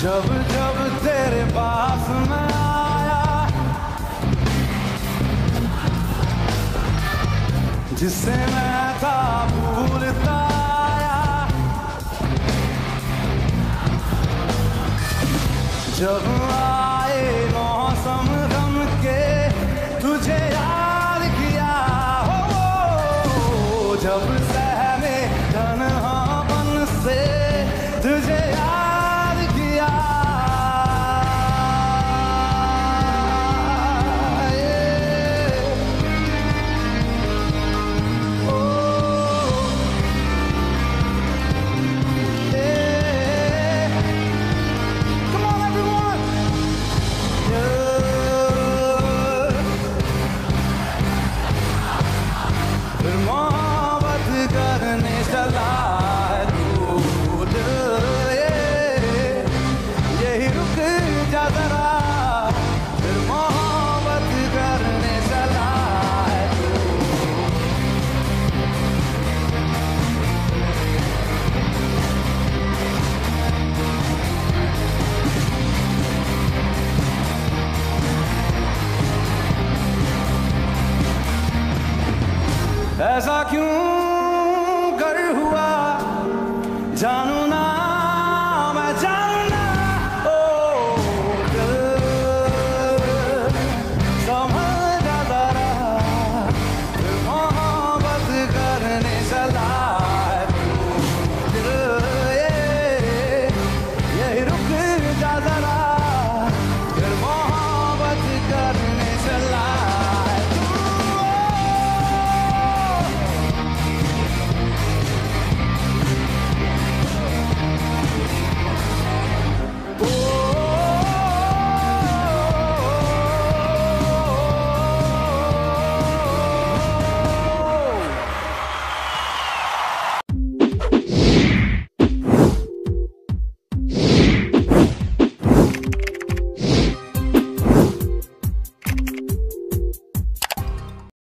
जब जब तेरे पास मैं आया, जिससे मैं था भूलता आया, जब आए मौसम गम के तुझे याद किया, हो जब सहमे तन्हापन से तुझे याद किया। ऐसा क्यों कर हुआ जानू